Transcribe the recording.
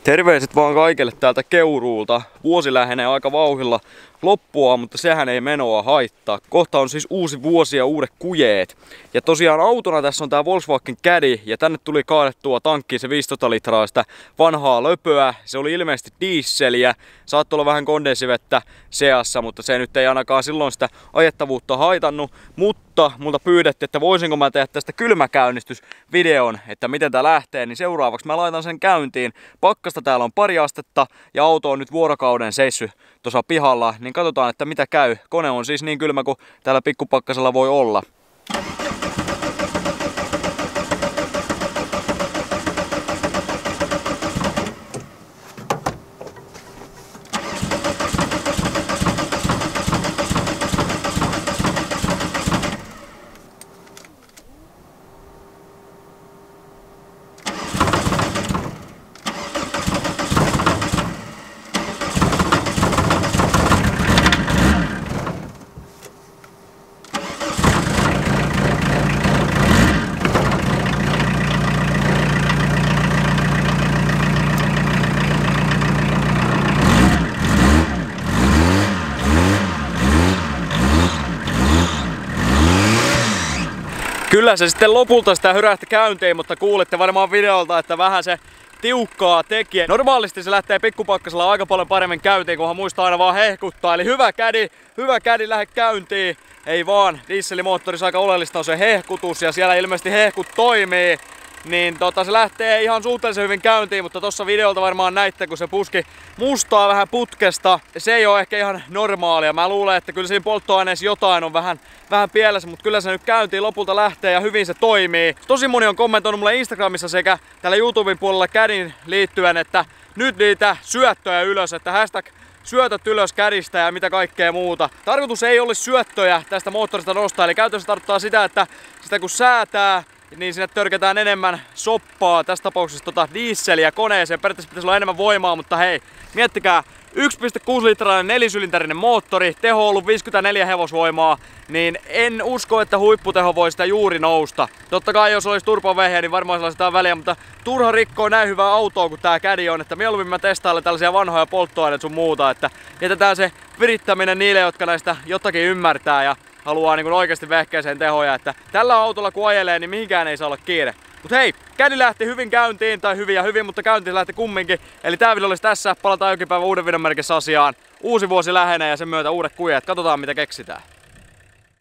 Terveiset vaan kaikille täältä Keuruulta. Vuosi lähenee aika vauhdilla loppua, mutta sehän ei menoa haittaa. Kohta on siis uusi vuosi ja uudet kujeet. Ja tosiaan autona tässä on tää Volkswagen Caddy ja tänne tuli kaadettua tankkiin se 15 litraa sitä vanhaa löpöä. Se oli ilmeisesti dieseliä. Saattoi olla vähän kondensivettä seassa, mutta se nyt ei ainakaan silloin sitä ajettavuutta haitannut. Mutta multa pyydettiin, että voisinko mä tehdä tästä kylmäkäynnistysvideon, että miten tää lähtee, niin seuraavaksi mä laitan sen käyntiin. Pakkasta täällä on pari astetta ja auto on nyt vuorokauden seissyt tuossa pihalla, niin katsotaan, että mitä käy. Kone on siis niin kylmä kuin täällä pikkupakkasella voi olla. Kyllä se sitten lopulta sitä hyrähti käyntiin, mutta kuulitte varmaan videolta, että vähän se tiukkaa teki. Normaalisti se lähtee pikkupakkasella aika paljon paremmin käyntiin, kunhan muistaa aina vaan hehkuttaa. Eli hyvä kädi lähde käyntiin. Ei vaan, dieselimoottorissa aika oleellista on se hehkutus ja siellä ilmeisesti hehkut toimii. Niin se lähtee ihan suhteellisen hyvin käyntiin, mutta tossa videolta varmaan näitte, kun se puski mustaa vähän putkesta. Se ei ole ehkä ihan normaalia. Mä luulen, että kyllä siinä polttoaineessa jotain on vähän pielessä, mutta kyllä se nyt käyntiin lopulta lähtee ja hyvin se toimii. Tosi moni on kommentoinut mulle Instagramissa sekä täällä YouTuben puolella Cadin liittyen, että nyt niitä syöttöjä ylös, että hashtag syötöt ylös Cadistä ja mitä kaikkea muuta. Tarkoitus ei ole syöttöjä tästä moottorista nostaa, eli käytännössä tarkoittaa sitä, että sitä kun säätää, niin sinne törkätään enemmän soppaa, tässä tapauksessa dieseliä koneeseen. Periaatteessa pitäisi olla enemmän voimaa, mutta hei, miettikää, 1,6 litrainen nelisylindärinen moottori, teho on ollut 54 hevosvoimaa, niin en usko, että huipputeho voi sitä juuri nousta. Totta kai jos olisi turbovehje, niin varmaan sillä sitä väliä, mutta turha rikkoa näin hyvää autoa kuin tää Caddy on, että mieluummin mä testailen tällaisia vanhoja polttoaineita sun muuta, että jätetään se virittäminen niille, jotka näistä jotakin ymmärtää ja haluaa niin oikeasti vehkeeseen tehoja, että tällä autolla kun ajelee, niin mihinkään ei saa olla kiire. Mut hei, Caddy lähti hyvin käyntiin, tai hyvin, mutta käyntiin lähti kumminkin. Eli tää video olisi tässä, palataan jokin päivä uuden videon merkissä asiaan. Uusi vuosi lähenee ja sen myötä uudet kujeet, katsotaan mitä keksitään.